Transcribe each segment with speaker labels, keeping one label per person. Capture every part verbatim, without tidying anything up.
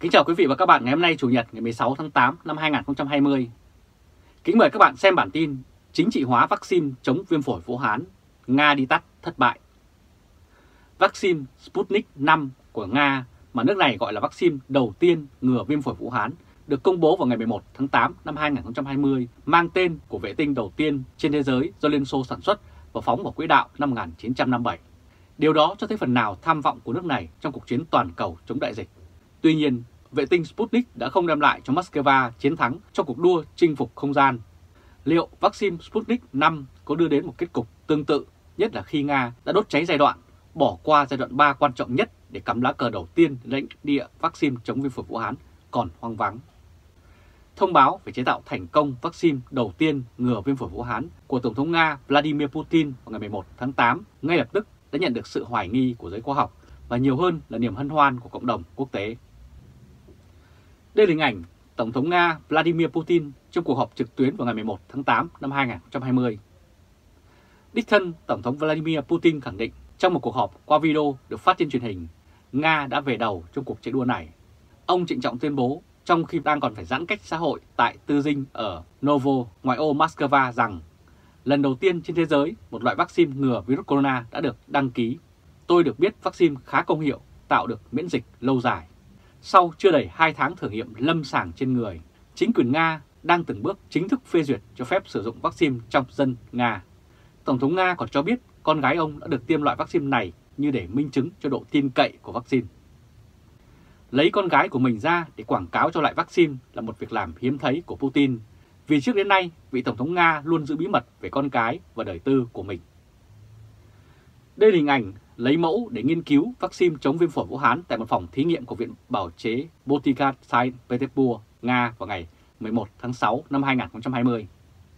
Speaker 1: Kính chào quý vị và các bạn ngày hôm nay Chủ nhật ngày mười sáu tháng tám năm hai nghìn không trăm hai mươi. Kính mời các bạn xem bản tin chính trị hóa vaccine chống viêm phổi Vũ Hán, Nga đi tắt thất bại. Vaccine Sputnik năm của Nga mà nước này gọi là vaccine đầu tiên ngừa viêm phổi Vũ Hán được công bố vào ngày mười một tháng tám năm hai nghìn không trăm hai mươi, mang tên của vệ tinh đầu tiên trên thế giới do Liên Xô sản xuất và phóng vào quỹ đạo năm một nghìn chín trăm năm mươi bảy. Điều đó cho thấy phần nào tham vọng của nước này trong cuộc chiến toàn cầu chống đại dịch. Tuy nhiên, vệ tinh Sputnik đã không đem lại cho Moscow chiến thắng trong cuộc đua chinh phục không gian. Liệu vaccine Sputnik năm có đưa đến một kết cục tương tự, nhất là khi Nga đã đốt cháy giai đoạn, bỏ qua giai đoạn ba quan trọng nhất để cắm lá cờ đầu tiên lãnh địa vaccine chống viêm phổi Vũ Hán còn hoang vắng. Thông báo về chế tạo thành công vaccine đầu tiên ngừa viêm phổi Vũ Hán của Tổng thống Nga Vladimir Putin vào ngày mười một tháng tám ngay lập tức đã nhận được sự hoài nghi của giới khoa học và nhiều hơn là niềm hân hoan của cộng đồng quốc tế. Đây là hình ảnh Tổng thống Nga Vladimir Putin trong cuộc họp trực tuyến vào ngày mười một tháng tám năm hai nghìn không trăm hai mươi. Đích thân Tổng thống Vladimir Putin khẳng định trong một cuộc họp qua video được phát trên truyền hình, Nga đã về đầu trong cuộc chạy đua này. Ông trịnh trọng tuyên bố trong khi đang còn phải giãn cách xã hội tại tư dinh ở Novo, ngoại ô Moscow rằng lần đầu tiên trên thế giới một loại vaccine ngừa virus corona đã được đăng ký. Tôi được biết vaccine khá công hiệu, tạo được miễn dịch lâu dài. Sau chưa đầy hai tháng thử nghiệm lâm sàng trên người, chính quyền Nga đang từng bước chính thức phê duyệt cho phép sử dụng vaccine trong dân Nga. Tổng thống Nga còn cho biết con gái ông đã được tiêm loại vaccine này như để minh chứng cho độ tin cậy của vaccine. Lấy con gái của mình ra để quảng cáo cho loại vaccine là một việc làm hiếm thấy của Putin, vì trước đến nay vị Tổng thống Nga luôn giữ bí mật về con cái và đời tư của mình. Đây là hình ảnh lấy mẫu để nghiên cứu vaccine chống viêm phổi Vũ Hán tại một phòng thí nghiệm của Viện Bào chế Botica Saint Petersburg, Nga vào ngày mười một tháng sáu năm hai nghìn không trăm hai mươi.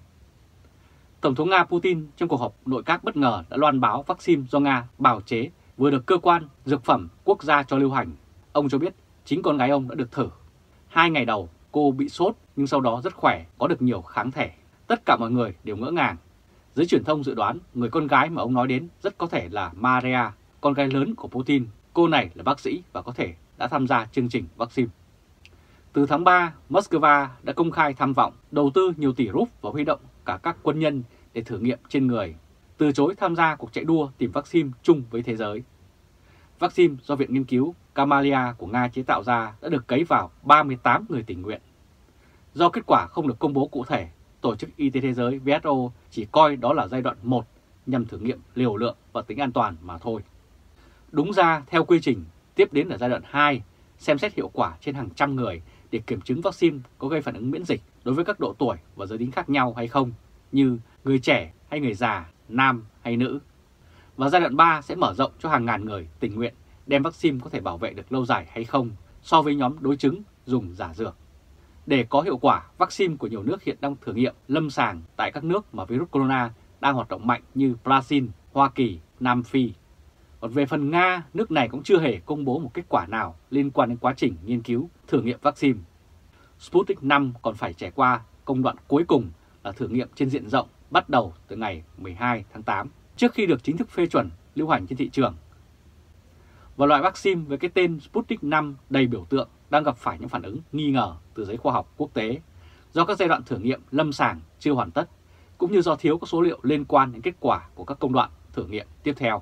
Speaker 1: Tổng thống Nga Putin trong cuộc họp nội các bất ngờ đã loan báo vaccine do Nga bào chế vừa được cơ quan dược phẩm quốc gia cho lưu hành. Ông cho biết chính con gái ông đã được thử. Hai ngày đầu cô bị sốt nhưng sau đó rất khỏe, có được nhiều kháng thể. Tất cả mọi người đều ngỡ ngàng. Giới truyền thông dự đoán người con gái mà ông nói đến rất có thể là Maria, con gái lớn của Putin. Cô này là bác sĩ và có thể đã tham gia chương trình vaccine. Từ tháng ba, Moscow đã công khai tham vọng đầu tư nhiều tỷ rúp và huy động cả các quân nhân để thử nghiệm trên người, từ chối tham gia cuộc chạy đua tìm vaccine chung với thế giới. Vaccine do Viện Nghiên cứu Gamaleya của Nga chế tạo ra đã được cấy vào ba mươi tám người tình nguyện. Do kết quả không được công bố cụ thể, Tổ chức Y tế Thế giới W H O chỉ coi đó là giai đoạn một nhằm thử nghiệm liều lượng và tính an toàn mà thôi. Đúng ra, theo quy trình, tiếp đến là giai đoạn hai, xem xét hiệu quả trên hàng trăm người để kiểm chứng vaccine có gây phản ứng miễn dịch đối với các độ tuổi và giới tính khác nhau hay không, như người trẻ hay người già, nam hay nữ. Và giai đoạn ba sẽ mở rộng cho hàng ngàn người tình nguyện đem vaccine có thể bảo vệ được lâu dài hay không so với nhóm đối chứng dùng giả dược. Để có hiệu quả, vaccine của nhiều nước hiện đang thử nghiệm lâm sàng tại các nước mà virus corona đang hoạt động mạnh như Brazil, Hoa Kỳ, Nam Phi. Còn về phần Nga, nước này cũng chưa hề công bố một kết quả nào liên quan đến quá trình nghiên cứu thử nghiệm vaccine. Sputnik năm còn phải trải qua công đoạn cuối cùng là thử nghiệm trên diện rộng bắt đầu từ ngày mười hai tháng tám, trước khi được chính thức phê chuẩn lưu hành trên thị trường. Và loại vaccine với cái tên Sputnik năm đầy biểu tượng đang gặp phải những phản ứng nghi ngờ từ giới khoa học quốc tế do các giai đoạn thử nghiệm lâm sàng chưa hoàn tất, cũng như do thiếu các số liệu liên quan đến kết quả của các công đoạn thử nghiệm tiếp theo.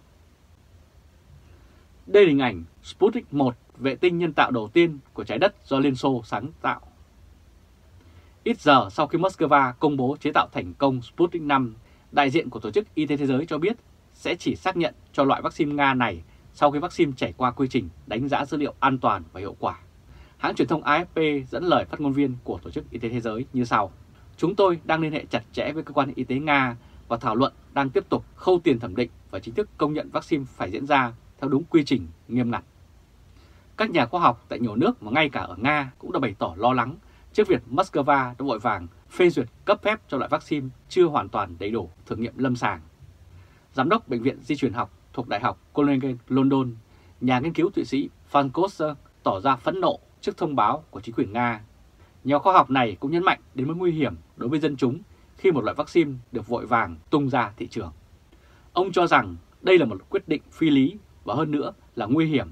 Speaker 1: Đây là hình ảnh Sputnik một, vệ tinh nhân tạo đầu tiên của trái đất do Liên Xô sáng tạo. Ít giờ sau khi Moscow công bố chế tạo thành công Sputnik năm, đại diện của Tổ chức Y tế Thế giới cho biết sẽ chỉ xác nhận cho loại vaccine Nga này sau khi vaccine trải qua quy trình đánh giá dữ liệu an toàn và hiệu quả. Hãng truyền thông A F P dẫn lời phát ngôn viên của Tổ chức Y tế Thế giới như sau: "Chúng tôi đang liên hệ chặt chẽ với cơ quan y tế Nga và thảo luận đang tiếp tục khâu tiền thẩm định và chính thức công nhận vaccine phải diễn ra theo đúng quy trình nghiêm ngặt." Các nhà khoa học tại nhiều nước mà ngay cả ở Nga cũng đã bày tỏ lo lắng trước việc Moscow đã vội vàng phê duyệt cấp phép cho loại vaccine chưa hoàn toàn đầy đủ thử nghiệm lâm sàng. Giám đốc Bệnh viện Di truyền học thuộc Đại học Groningen, London, nhà nghiên cứu Thụy Sĩ Van Koster tỏ ra phẫn nộ trước thông báo của chính quyền Nga. Nhà khoa học này cũng nhấn mạnh đến mối nguy hiểm đối với dân chúng khi một loại vaccine được vội vàng tung ra thị trường. Ông cho rằng đây là một quyết định phi lý và hơn nữa là nguy hiểm,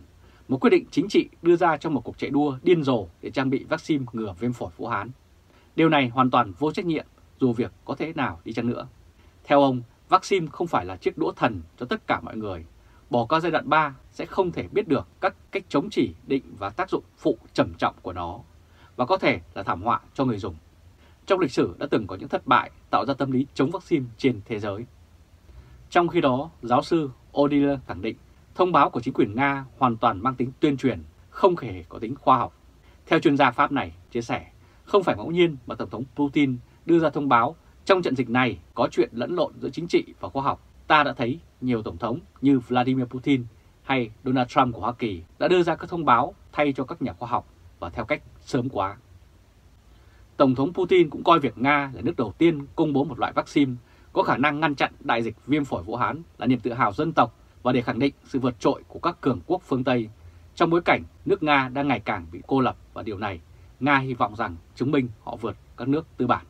Speaker 1: một quyết định chính trị đưa ra trong một cuộc chạy đua điên rồ để trang bị vaccine ngừa viêm phổi Vũ Hán. Điều này hoàn toàn vô trách nhiệm dù việc có thế nào đi chăng nữa. Theo ông, vaccine không phải là chiếc đũa thần cho tất cả mọi người. Bỏ qua giai đoạn ba sẽ không thể biết được các cách chống chỉ định và tác dụng phụ trầm trọng của nó, và có thể là thảm họa cho người dùng. Trong lịch sử đã từng có những thất bại tạo ra tâm lý chống vaccine trên thế giới. Trong khi đó, giáo sư Odile khẳng định thông báo của chính quyền Nga hoàn toàn mang tính tuyên truyền, không hề có tính khoa học. Theo chuyên gia Pháp này chia sẻ, không phải ngẫu nhiên mà Tổng thống Putin đưa ra thông báo trong trận dịch này có chuyện lẫn lộn giữa chính trị và khoa học. Ta đã thấy nhiều tổng thống như Vladimir Putin hay Donald Trump của Hoa Kỳ đã đưa ra các thông báo thay cho các nhà khoa học và theo cách sớm quá. Tổng thống Putin cũng coi việc Nga là nước đầu tiên công bố một loại vaccine có khả năng ngăn chặn đại dịch viêm phổi Vũ Hán là niềm tự hào dân tộc và để khẳng định sự vượt trội của các cường quốc phương Tây trong bối cảnh nước Nga đang ngày càng bị cô lập, và điều này Nga hy vọng rằng chứng minh họ vượt các nước tư bản.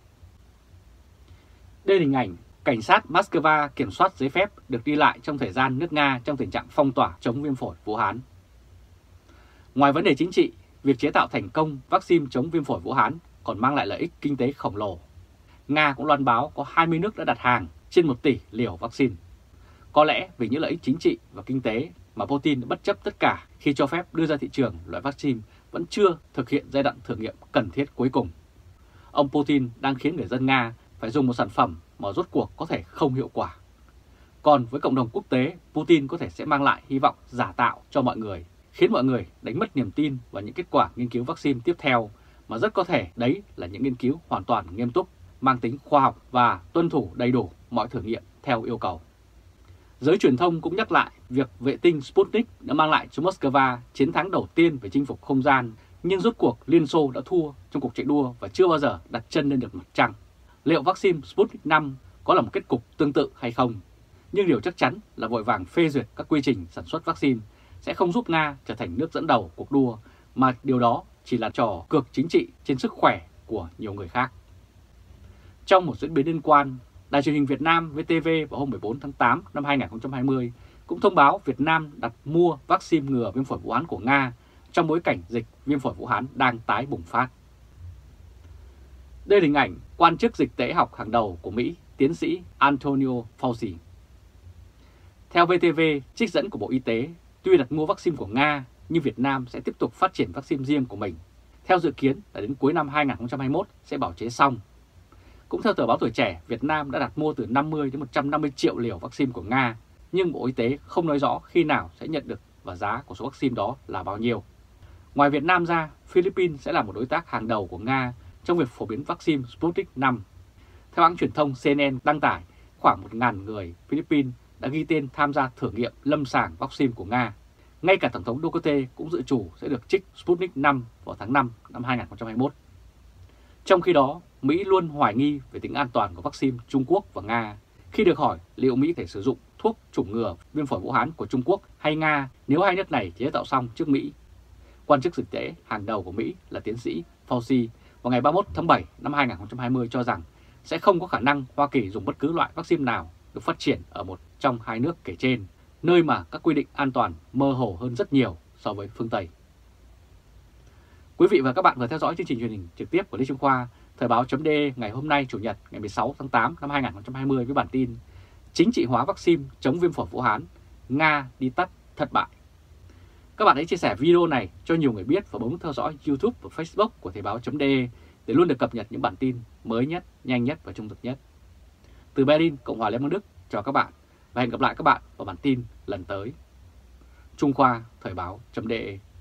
Speaker 1: Đây là hình ảnh cảnh sát Moscow kiểm soát giấy phép được đi lại trong thời gian nước Nga trong tình trạng phong tỏa chống viêm phổi Vũ Hán. Ngoài vấn đề chính trị, việc chế tạo thành công vaccine chống viêm phổi Vũ Hán còn mang lại lợi ích kinh tế khổng lồ. Nga cũng loan báo có hai mươi nước đã đặt hàng trên một tỷ liều vaccine. Có lẽ vì những lợi ích chính trị và kinh tế mà Putin đã bất chấp tất cả khi cho phép đưa ra thị trường loại vaccine vẫn chưa thực hiện giai đoạn thử nghiệm cần thiết cuối cùng. Ông Putin đang khiến người dân Nga phải dùng một sản phẩm mà rốt cuộc có thể không hiệu quả. Còn với cộng đồng quốc tế, Putin có thể sẽ mang lại hy vọng giả tạo cho mọi người, khiến mọi người đánh mất niềm tin vào những kết quả nghiên cứu vaccine tiếp theo, mà rất có thể đấy là những nghiên cứu hoàn toàn nghiêm túc, mang tính khoa học và tuân thủ đầy đủ mọi thử nghiệm theo yêu cầu. Giới truyền thông cũng nhắc lại việc vệ tinh Sputnik đã mang lại cho Moscow chiến thắng đầu tiên về chinh phục không gian, nhưng rốt cuộc Liên Xô đã thua trong cuộc chạy đua và chưa bao giờ đặt chân lên được mặt trăng. Liệu vaccine Sputnik năm có là một kết cục tương tự hay không? Nhưng điều chắc chắn là vội vàng phê duyệt các quy trình sản xuất vaccine sẽ không giúp Nga trở thành nước dẫn đầu cuộc đua, mà điều đó chỉ là trò cược chính trị trên sức khỏe của nhiều người khác. Trong một diễn biến liên quan, Đài truyền hình Việt Nam vê tê vê vào hôm mười bốn tháng tám năm hai nghìn không trăm hai mươi cũng thông báo Việt Nam đặt mua vaccine ngừa viêm phổi Vũ Hán của Nga trong bối cảnh dịch viêm phổi Vũ Hán đang tái bùng phát. Đây là hình ảnh quan chức dịch tễ học hàng đầu của Mỹ, tiến sĩ Antonio Fauci. Theo vê tê vê, trích dẫn của Bộ Y tế, tuy đặt mua vaccine của Nga, nhưng Việt Nam sẽ tiếp tục phát triển vaccine riêng của mình. Theo dự kiến là đến cuối năm hai nghìn không trăm hai mươi mốt sẽ bảo chế xong. Cũng theo tờ báo Tuổi Trẻ, Việt Nam đã đặt mua từ năm mươi đến một trăm năm mươi triệu liều vaccine của Nga, nhưng Bộ Y tế không nói rõ khi nào sẽ nhận được và giá của số vaccine đó là bao nhiêu. Ngoài Việt Nam ra, Philippines sẽ là một đối tác hàng đầu của Nga trong việc phổ biến vaccine Sputnik năm. Theo hãng truyền thông xê en en đăng tải, khoảng một nghìn người Philippines đã ghi tên tham gia thử nghiệm lâm sàng vaccine của Nga. Ngay cả Tổng thống Duterte cũng dự trù sẽ được trích Sputnik năm vào tháng năm năm hai nghìn không trăm hai mươi mốt. Trong khi đó, Mỹ luôn hoài nghi về tính an toàn của vaccine Trung Quốc và Nga. Khi được hỏi liệu Mỹ thể sử dụng thuốc chủng ngừa viêm phổi Vũ Hán của Trung Quốc hay Nga nếu hai nước này chế tạo xong trước Mỹ, quan chức dịch tễ hàng đầu của Mỹ là tiến sĩ Fauci vào ngày ba mươi mốt tháng bảy năm hai nghìn không trăm hai mươi cho rằng sẽ không có khả năng Hoa Kỳ dùng bất cứ loại vaccine nào được phát triển ở một trong hai nước kể trên, nơi mà các quy định an toàn mơ hồ hơn rất nhiều so với phương Tây. Quý vị và các bạn vừa theo dõi chương trình truyền hình trực tiếp của Lê Trung Khoa, Thời báo.de ngày hôm nay Chủ nhật ngày mười sáu tháng tám năm hai nghìn không trăm hai mươi với bản tin chính trị hóa vaccine chống viêm phổi Vũ Hán, Nga đi tắt thất bại. Các bạn hãy chia sẻ video này cho nhiều người biết và bấm theo dõi YouTube và Facebook của Thời báo.de để luôn được cập nhật những bản tin mới nhất, nhanh nhất và trung thực nhất. Từ Berlin, Cộng hòa Liên bang Đức, chào các bạn và hẹn gặp lại các bạn vào bản tin lần tới. Trung Khoa, Thời báo.de